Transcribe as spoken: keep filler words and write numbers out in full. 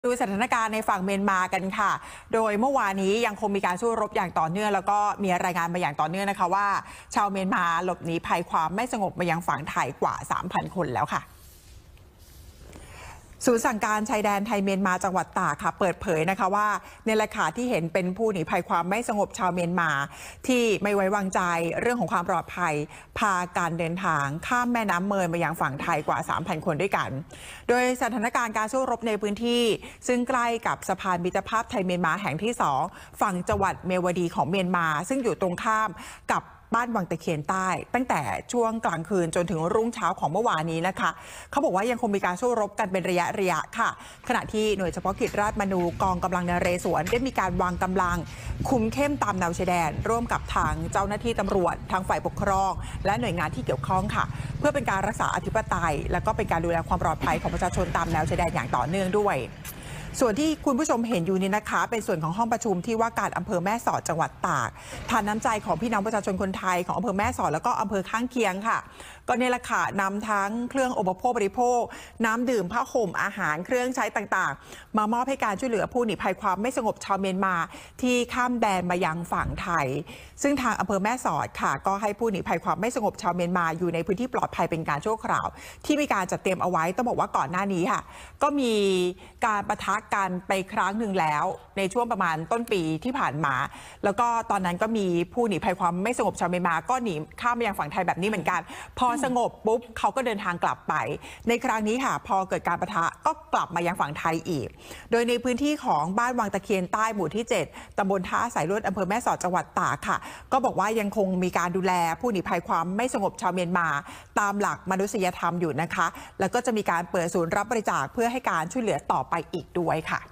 ดูสถานการณ์ในฝั่งเมียนมากันค่ะ โดยเมื่อวานนี้ยังคงมีการสู้รบอย่างต่อเนื่องแล้วก็มีรายงานมาอย่างต่อเนื่องนะคะว่าชาวเมียนมาหลบหนีภัยความไม่สงบมายังฝั่งไทยกว่า สามพัน คนแล้วค่ะศูนย์สั่งการชายแดนไทยเมียนมาจังหวัดตากค่ะเปิดเผยนะคะว่าในราคาที่เห็นเป็นผู้หนีภัยความไม่สงบชาวเมียนมาที่ไม่ไว้วางใจเรื่องของความปลอดภัยพาการเดินทางข้ามแม่น้ำเมินมายังฝั่งไทยกว่า สามพัน คนด้วยกันโดยสถานการณ์การสู้รบในพื้นที่ซึ่งใกล้กับสะพานมิตรภาพไทยเมียนมาแห่งที่สองฝั่งจังหวัดเมวดีของเมียนมาซึ่งอยู่ตรงข้ามกับบ้านวังตะเคียนใต้ตั้งแต่ช่วงกลางคืนจนถึงรุ่งเช้าของเมื่อวานนี้นะคะเขาบอกว่ายังคงมีการสู้รบกันเป็นระยะระยะค่ะขณะที่หน่วยเฉพาะกิจราชมนูกองกำลังนเรศวรได้มีการวางกำลังคุมเข้มตามแนวชายแดนร่วมกับทางเจ้าหน้าที่ตำรวจทางฝ่ายปกครองและหน่วยงานที่เกี่ยวข้องค่ะเพื่อเป็นการรักษาอธิปไตยและก็เป็นการดูแลความปลอดภัยของประชาชนตามแนวชายแดนอย่างต่อเนื่องด้วยส่วนที่คุณผู้ชมเห็นอยู่นี้นะคะเป็นส่วนของห้องประชุมที่ว่าการอำเภอแม่สอดจังหวัดตากทานน้ำใจของพี่น้องประชาชนคนไทยของอำเภอแม่สอดแล้วก็อำเภอข้างเคียงค่ะก็เนี่ยแหละค่ะนำทั้งเครื่องอุปโภคบริโภคน้ำดื่มผ้าห่มอาหารเครื่องใช้ต่างๆมามอบให้การช่วยเหลือผู้หนีภัยความไม่สงบชาวเมียนมาที่ข้ามแดนมายังฝั่งไทยซึ่งทางอำเภอแม่สอดค่ะก็ให้ผู้หนีภัยความไม่สงบชาวเมียนมาอยู่ในพื้นที่ปลอดภัยเป็นการชั่วคราวที่มีการจัดเตรียมเอาไว้ต้องบอกว่าก่อนหน้านี้ค่ะก็มีการปะทะกันไปครั้งหนึ่งแล้วในช่วงประมาณต้นปีที่ผ่านมาแล้วก็ตอนนั้นก็มีผู้หนีภัยความไม่สงบชาวเมียนมาก็หนีข้ามมายังฝั่งไทยแบบนี้เหมือนกันพอสงบปุ๊บเขาก็เดินทางกลับไปในครั้งนี้ค่ะพอเกิดการปะทะก็กลับมายังฝั่งไทยอีกโดยในพื้นที่ของบ้านวังตะเคียนใต้หมู่ที่เจ็ดตำบลท่าสายลวดอำเภอแม่สอดจังหวัดตากค่ะก็บอกว่ายังคงมีการดูแลผู้หนีภัยความไม่สงบชาวเมียนมาตามหลักมนุษยธรรมอยู่นะคะแล้วก็จะมีการเปิดศูนย์รับบริจาคเพื่อให้การช่วยเหลือต่อไปอีกด้วยค่ะ